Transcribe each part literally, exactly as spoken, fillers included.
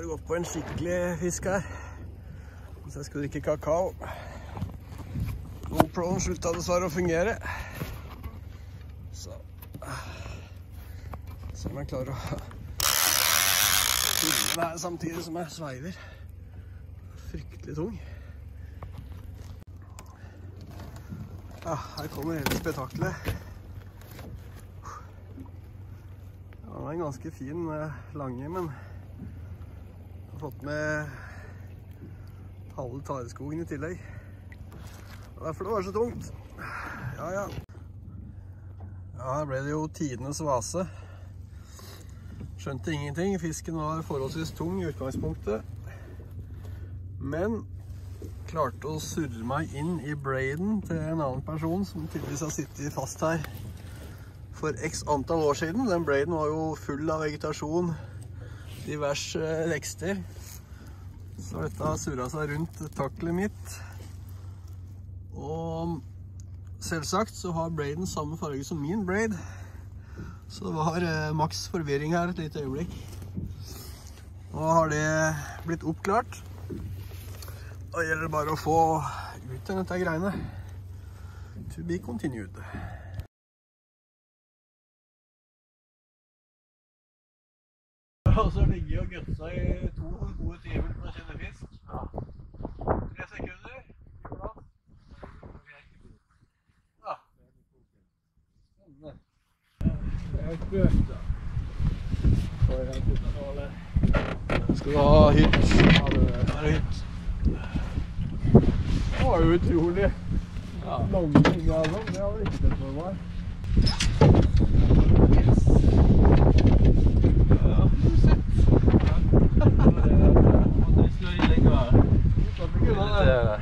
har gått på en skikkelig fisk her. Så jeg skulle drikke kakao. GoProen sluttet dessverre å fungere. Så se om jeg klarer å filme det her samtidig som jeg sveiver. Fryktelig tung. Ja, her kommer hele spetakkelet. Ja, den er en ganske fin lange, men jeg har fått med halve tareskogen i tillegg. Og derfor det var så tungt. Ja, ja. Ja, her ble det jo tidenes wrasse. Skjønte ingenting. Fisken var forholdsvis tung i utgangspunktet. Men klarte å surre meg inn i braiden til en annen person som tydeligvis har sittet fast her for x antall år siden. Den braiden var jo full av vegetasjon, diverse vekster. Så dette har surret seg rundt taklet mitt. Og selvsagt så har braiden samme farge som min braid. Så det var eh, maks forvirring her et lite øyeblikk. Nå har det blitt oppklart. Da gjelder det bare å få ut dette greiene. To be continued. Og så ligger jeg og gutsa i to gode timer for å kjenne fisk. Ja. Tre sekunder. Ja. Det er bøt da. Skal du ha hytt? Ja, det er hytt. Det var jo utrolig lange ting av dem, det hadde ikke sett for meg. Ja, det har du sett. Det slår i lenge her. Det kunne det.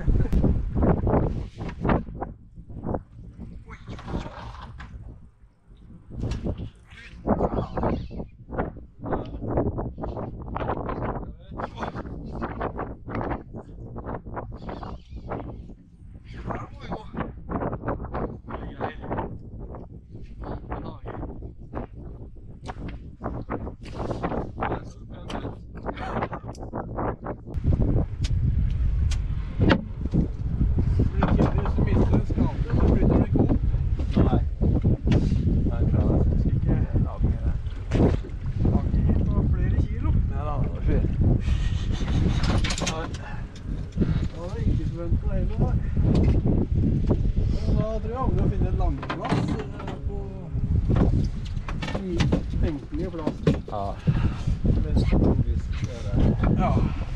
Ja. Ja.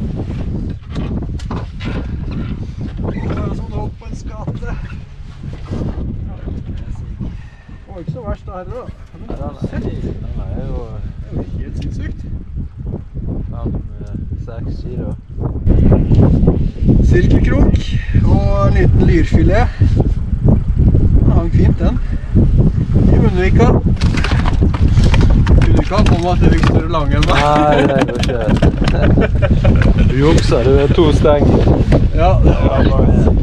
Det var sånn hopp på en skate. Det var ikke så verst det her da. Men det er jo helt sinnssykt. seks kilo. Sirkelkrok og en liten lyrfilet. Den hang fint den. I munnvika. Du kan komme at det er større lange enn meg. Nei, det går ikke. Du jukser, du er to steng. Ja, det var bare...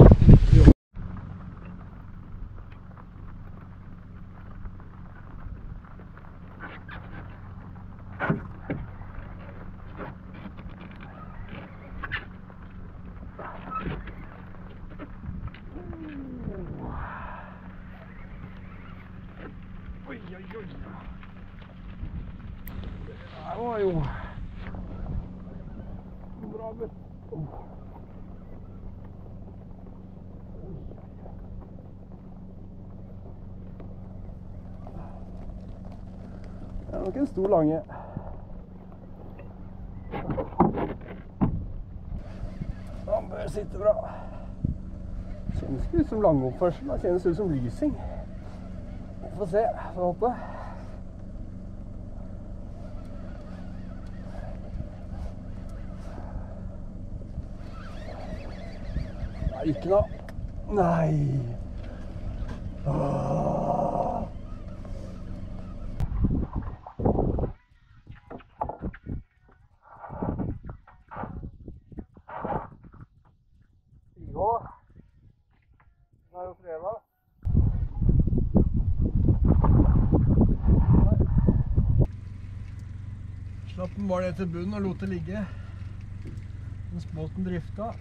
Oi, oi, oi. Det var jo bra bøtt. Det er nok en stor lange. Han bør sitte bra. Kjennes ikke ut som langoppførsel, da kjennes ut som lysing. Vi får se, får håpe. Nei, ikke da. Nei. Åh. Jo. Det er jo fredag. Slapp båten var ned til bunnen og lot det ligge. Mens båten drifta.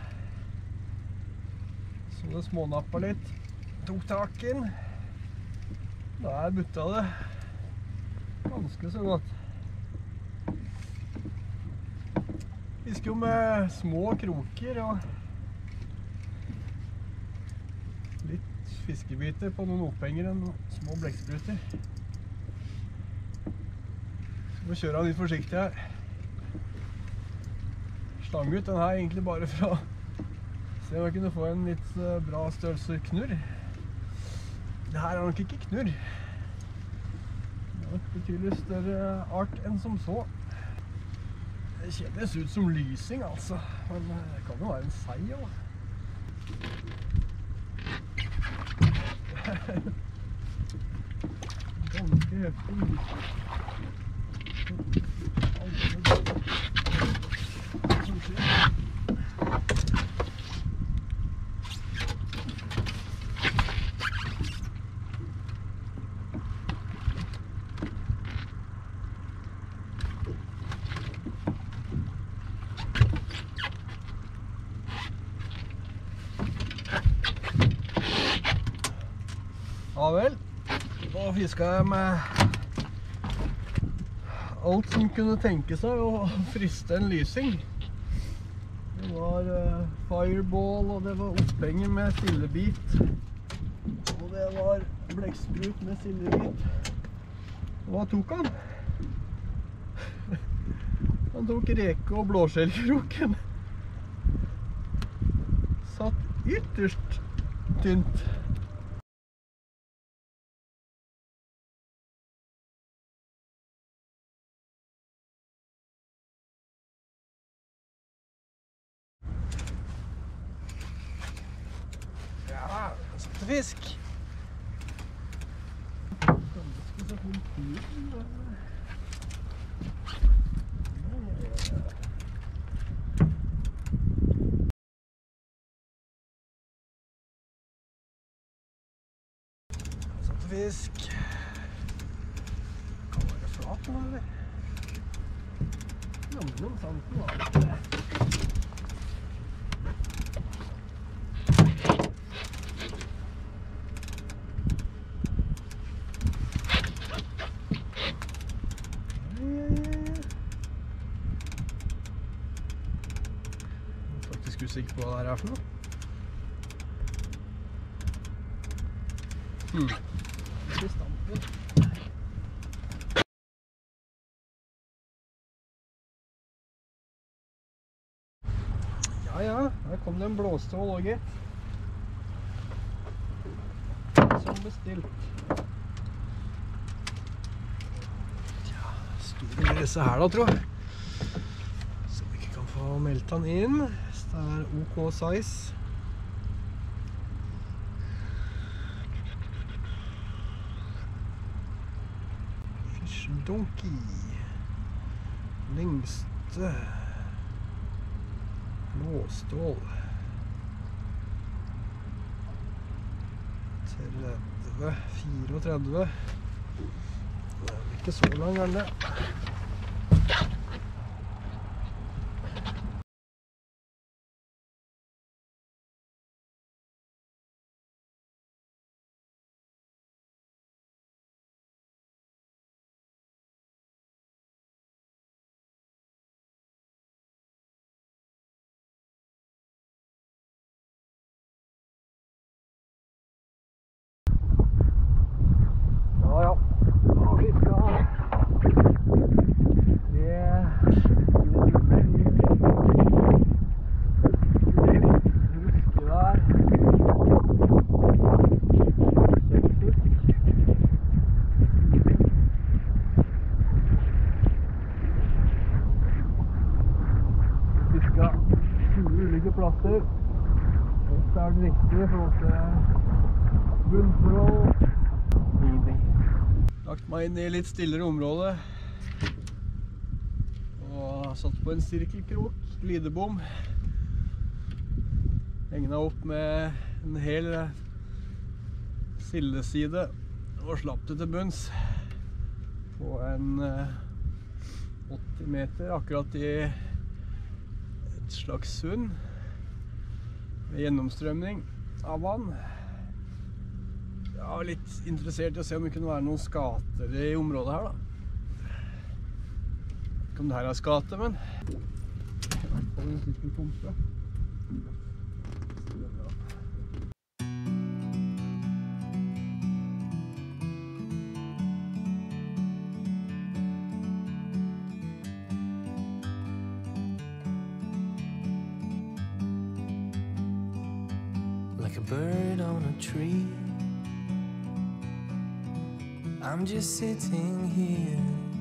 Så det smånappa litt. Tok taken. Der butta det ganske så godt. Fisker jo med små kroker og litt fiskebiter på noen opphenger enn små blekkspruter. Så må kjøre litt forsiktig her. Slang ut den her egentlig bare for å se om jeg kunne få en litt bra størrelse knurr. Det her er nok ikke knurr. Det er et betydelig større art enn som så. Det kjennes ut som lysing, altså. Men det kan jo være en sei også. Ganske heftig lysing. Ja vel, da fisket jeg med alt som kunne tenke seg å friste en lysing. Det var uh, fireball, og det var opphenger med sildebit. Og det var blekksprut med sildebit. Og hva tok han? Han tok reke- og blåskjellkroken. Satt ytterst tynt. Ja, satte fisk. Satte fisk. Kan være flat nå, eller? Gjennom santen var det. Usikker på hva det er for noe. Hmm. Ikke stamper. Ja, ja. Her kom det en blåstål også, gitt. Som bestilt. Ja, store blir disse her da, tror jeg. Så vi ikke kan få meldt den inn. Det er OK size. Fish donkey. Lengste. Blåstål. tretti, fireogtretti. Det er ikke så lang, er det? Plasser. Dette er det riktige for å til bunnforhold. Lagt meg inn i litt stillere område og satt på en sirkelkrok, glidebom. Hengende opp med en hel sildeside og slapp det til bunns på en åtti meter akkurat i et slags sund med gjennomstrømning av vann. Jeg var litt interessert i å se om det kunne være noen skater i området her da. Ikke om det her er skate, men i hvert fall en siste pumpe. Like a bird on a tree, I'm just sitting here.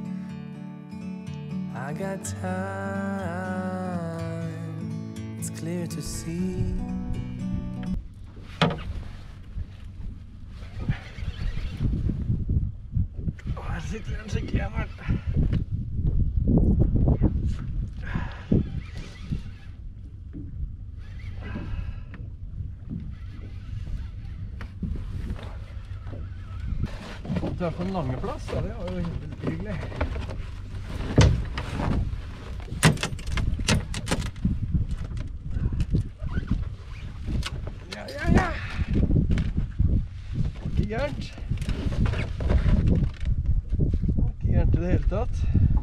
I got time, it's clear to see. Her sitter en skikkelig igjen her. Det er på en lange plass, ja, det var jo hyggelig. Ja, ja, ja. Ikke gærent. Ikke gærent i det hele tatt.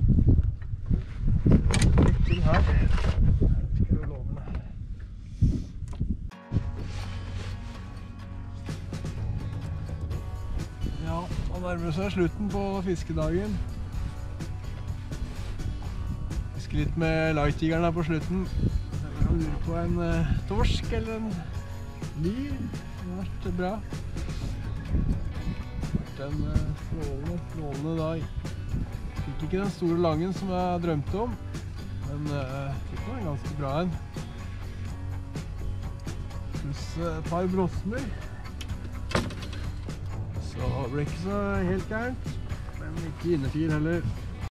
Litt ting her. Her skal du love meg. Ja, nå nærmer seg slutten på fiskedagen. Fiske litt med lightigeren her på slutten. Jeg kan lure på en uh, torsk eller en lyr. Det har vært bra. Det har vært en uh, strålende, strålende dag. Fikk ikke den store langen som jeg drømte om, men uh, fikk den ganske bra en. Pluss uh, et par brosmer. Så det ble ikke så helt gærent, men ikke innefil heller.